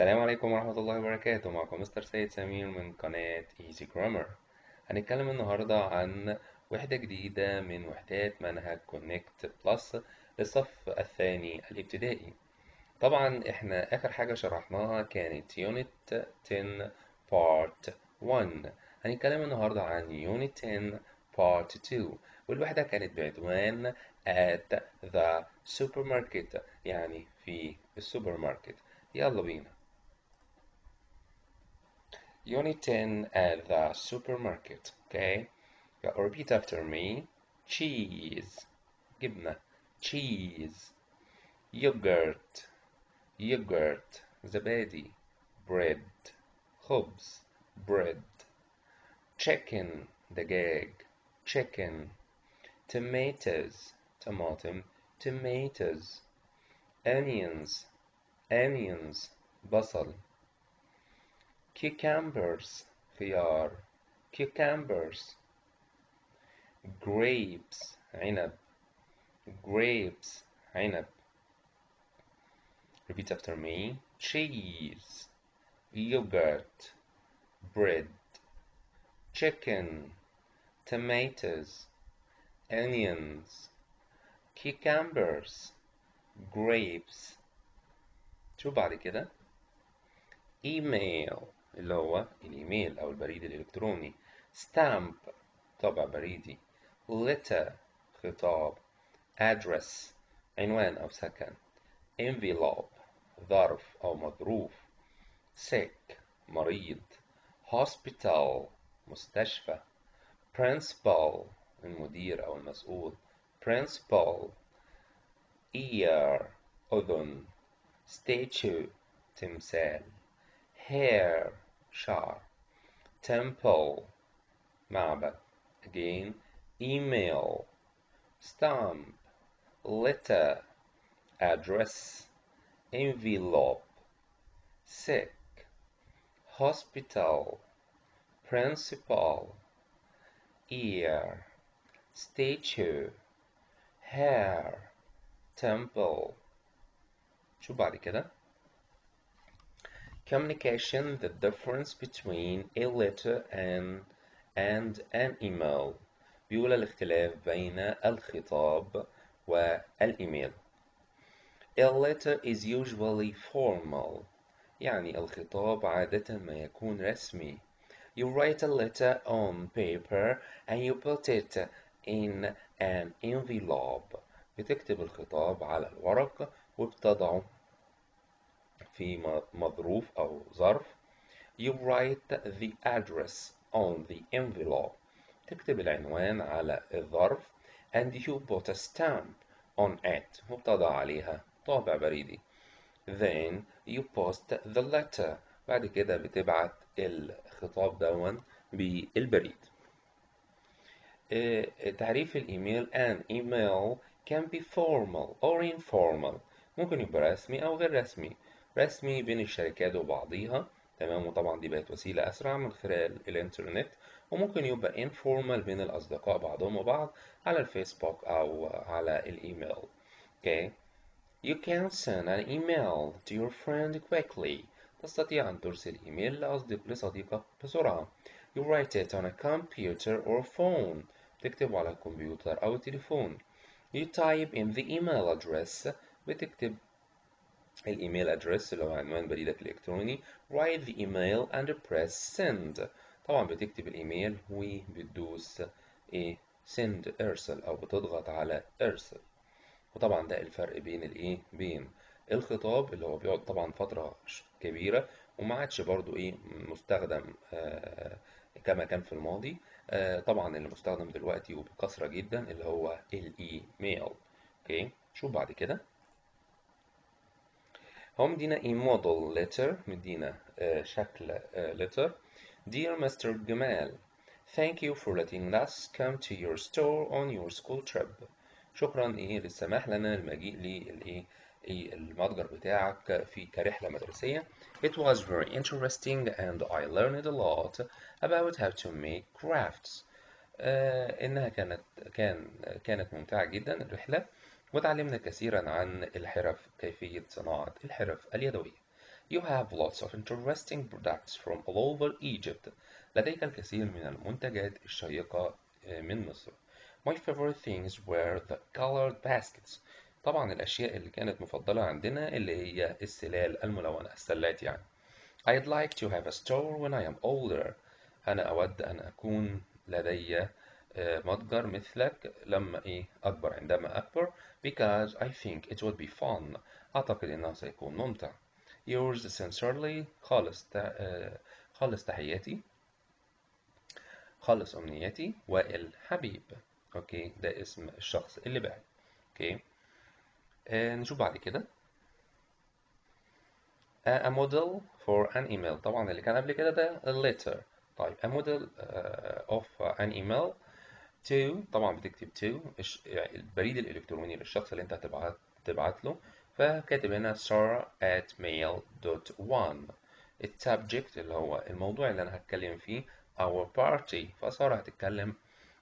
السلام عليكم ورحمة الله وبركاته. معكم مستر سيد سمير من قناة Easy Grammar. هنتكلم النهاردة عن وحدة جديدة من وحدات منهج Connect Plus للصف الثاني الابتدائي. طبعا احنا آخر حاجة شرحناها كانت Unit 10 Part 1. هنتكلم النهاردة عن Unit 10 Part 2، والوحدة كانت بعنوان at the supermarket، يعني في السوبر ماركت. يلا بينا. Unit 10 at the supermarket. Okay, repeat after me. Cheese, جبنة. Cheese. Yogurt, yogurt. زبادي. Bread, خبز. Bread. Chicken, دجاج. Chicken. Tomatoes, طماطم. Tomatoes. Onions, onions. بصل. Cucumbers, خيار. Cucumbers. Grapes, عنب. Grapes, عنب. Repeat after me. Cheese, yogurt, bread, chicken, tomatoes, onions, cucumbers, grapes. شو بعد كده؟ Email، اللي هو الإيميل أو البريد الإلكتروني. Stamp، طابع بريدي. Letter، خطاب. Address، عنوان أو سكن. Envelope، ظرف أو مظروف. Sick، مريض. Hospital، مستشفى. Principal، المدير أو المسؤول. Principal. Ear، أذن. Statue، تمثال. Hair، شعر. Temple، معبد. Again. Email. Stamp. Letter. Address. Envelope. Sick. Hospital. Principal. Ear. Statue. Hair. Temple. شو بعد كده؟ Communication, the difference between a letter and an email. بيقول الاختلاف بين الخطاب والإيميل. A letter is usually formal، يعني الخطاب عادة ما يكون رسمي. You write a letter on paper and you put it in an envelope. بتكتب الخطاب على الورق وبتضعه في مظروف أو ظرف. You write the address on the envelope. تكتب العنوان على الظرف. And you put a stamp on it. وبتضع عليها طابع بريدي. Then you post the letter. بعد كده بتبعت الخطاب دون بالبريد. تعريف الإيميل: An email can be formal or informal. ممكن يبقى رسمي أو غير رسمي. رسمي بين الشركات وبعضيها، تمام، وطبعا دي بقت وسيلة أسرع من خلال الإنترنت. وممكن يبقى informal بين الأصدقاء بعضهم وبعض على الفيسبوك أو على الإيميل. Okay. You can send an email to your friend quickly. تستطيع أن ترسل إيميل لصديقك بسرعة. You write it on a computer or phone. تكتب على الكمبيوتر أو التليفون. You type in the email address. بتكتب الإيميل address اللي هو عنوان بريدك الإلكتروني. Write the email and press send. طبعا بتكتب الإيميل وبتدوس send، ارسل، أو بتضغط على ارسل. وطبعا ده الفرق بين الخطاب اللي هو بيقعد طبعا فترة كبيرة وما عادش برضو مستخدم كما كان في الماضي. طبعا اللي مستخدم دلوقتي وبكثرة جدا اللي هو الايميل. اوكي، شوف بعد كده. هو مدينا model letter، مدينا شكل letter. Dear Mr. Gamal, thank you for letting us come to your store on your school trip. شكرا للسماح لنا المجيء المتجر بتاعك في كرحلة مدرسية. It was very interesting and I learned a lot about how to make crafts. إنها كانت ممتعة جدا الرحلة، وتعلمنا كثيرا عن الحرف، كيفية صناعة الحرف اليدوية. You have lots of interesting products from all over Egypt. لديك الكثير من المنتجات الشيقة من مصر. My favorite things were the colored baskets. طبعا الأشياء اللي كانت مفضلة عندنا اللي هي السلال الملونة، السلات يعني. I'd like to have a store when I am older. أنا أود أن أكون لدي متجر مثلك لما أكبر، عندما أكبر because I think it would be fun. أعتقد أنه سيكون ممتع. Yours sincerely خالص تحياتي، خالص أمنياتي، وائل حبيب. أوكي، ده اسم الشخص اللي بعت. أوكي، نشوف بعد كده. A model for an email. طبعا اللي كان قبل كده ده a letter. طيب a model of an email to. طبعا بتكتب to يعني البريد الإلكتروني للشخص اللي أنت تبعت له. فكاتب هنا sarah@mail.1. السبجكت اللي هو الموضوع اللي أنا هتكلم فيه our party. فسارة هتتكلم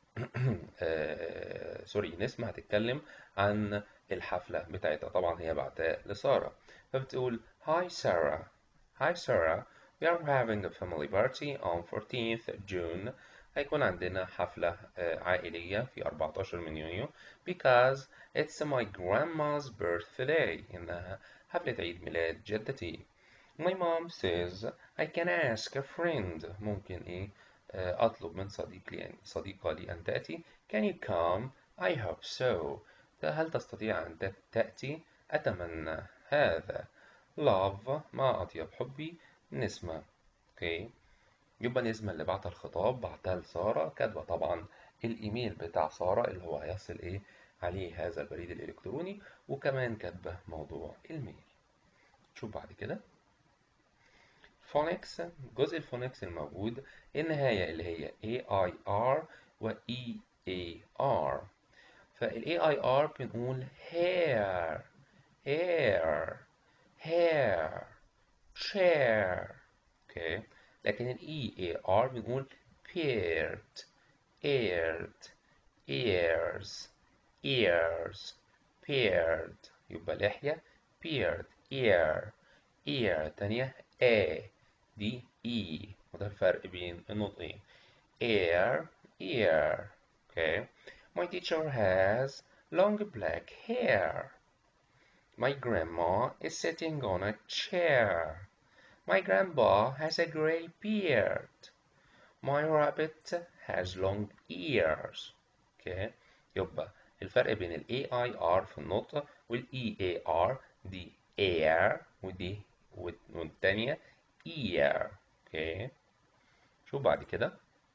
سوري، نسمة هتتكلم عن الحفلة بتاعتها. طبعا هي بعتها لسارة، فبتقول Hi Sarah. Hi Sarah. We are having a family party on 14th June. هيكون عندنا حفلة عائلية في 14 من يونيو because it's my grandma's birthday. إنها حفلة عيد ميلاد جدتي. My mom says I can ask a friend. ممكن أطلب من صديقة لي أن تأتي. Can you come? I hope so. هل تستطيع أن تأتي؟ أتمنى هذا. Love. ما أطيب حبي. نسمة. أوكي، يبقى نسمة اللي بعت الخطاب بعتها لسارة، كاتبة طبعا الإيميل بتاع سارة اللي هو هيصل عليه هذا البريد الإلكتروني، وكمان كاتبة موضوع الميل. شوف بعد كده phonics. جزء الفونكس الموجود النهاية اللي هي AIR و EAR. فال AIR بنقول hair hair hair chair. اوكي، لكن ال EAR بنقول beard eared ears ears beard. يبقى لحية beard ear ear تانية A دي E، وده الفرق بين النطقين ear ear. Okay. My teacher has long black hair. My grandma is sitting on a chair. My grandpa has a gray beard. My rabbit has long ears. Okay. يبقى الفرق بين ال AIR في النطق وال EAR، دي air ودي والتانية ear. Okay. شو بعد كده.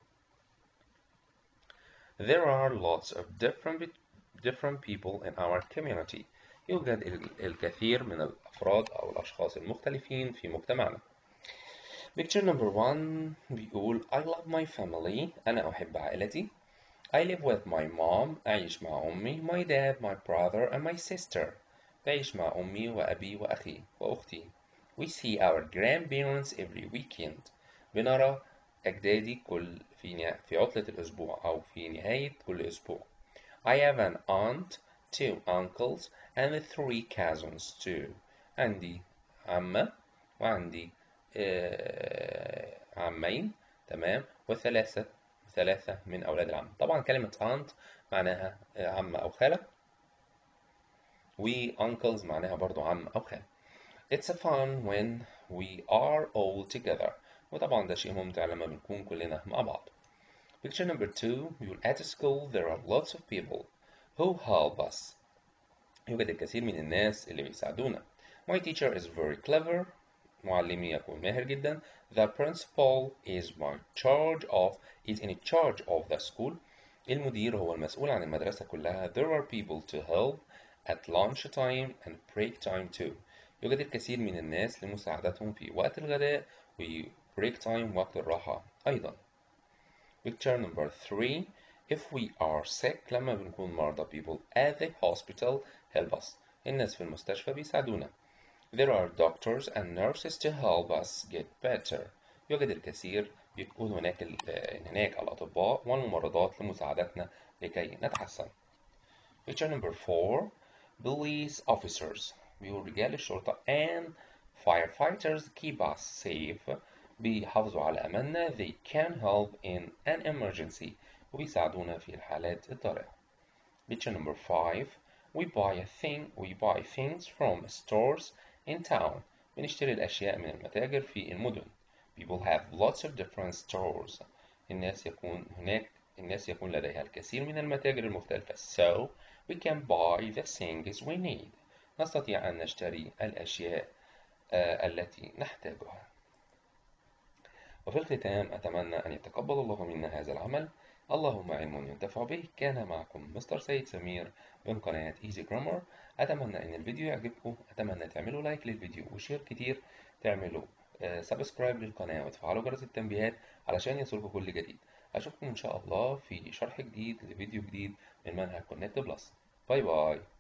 There are lots of different people in our community. يوجد الكثير من الأفراد أو الأشخاص المختلفين في مجتمعنا. Picture number 1 بيقول I love my family. أنا أحب عائلتي. I live with my mom. أعيش مع أمي. My dad, my brother and my sister. بعيش مع أمي وأبي وأخي وأختي. We see our grandparents every weekend. بنرى أجدادي في عطلة الأسبوع أو في نهاية كل أسبوع. I have an aunt, 2 uncles and 3 cousins too. عندي عمة وعندي عمين، تمام، ثلاثة من أولاد العم. طبعا كلمة aunt معناها عمة أو خالة، و uncles معناها برضو عم أو خالة. It's fun when we are all together. وطبعا ده شيء ممتع لما بنكون كلنا مع بعض. Picture number 2 بيقول at school there are lots of people who help us. يوجد الكثير من الناس اللي بيساعدونا. My teacher is very clever. معلمي يكون ماهر جدا. The principal is in charge of the school. المدير هو المسؤول عن المدرسة كلها. There are people to help at lunch time and break time too. يوجد الكثير من الناس لمساعدتهم في وقت الغداء و break time وقت الراحة أيضا. Picture number 3 if we are sick. لما بنكون مرضى people at the hospital help us. الناس في المستشفى بيساعدونا. There are doctors and nurses to help us get better. يوجد الكثير بيكون هناك الأطباء والممرضات لمساعدتنا لكي نتحسن. Picture number 4 police officers. بيقول رجال الشرطة and Firefighters keep us safe. بيحافظوا على أماننا. They can help in an emergency. وبيساعدونا في الحالات الطارئة. Picture number 5. We buy things from stores in town. بنشتري الأشياء من المتاجر في المدن. People have lots of different stores. الناس يكون لديها الكثير من المتاجر المختلفة. So we can buy the things we need. نستطيع أن نشتري الأشياء التي نحتاجها. وفي الختام أتمنى أن يتقبل الله منا هذا العمل. اللهم علم ينتفع به. كان معكم مستر سيد سمير من قناة Easy Grammar. أتمنى أن الفيديو يعجبكم. أتمنى تعملوا لايك للفيديو وشير كتير. تعملوا سبسكرايب للقناة وتفعلوا جرس التنبيهات علشان يصلكم كل جديد. أشوفكم إن شاء الله في شرح جديد لفيديو جديد من منهج كونكت بلس. باي باي.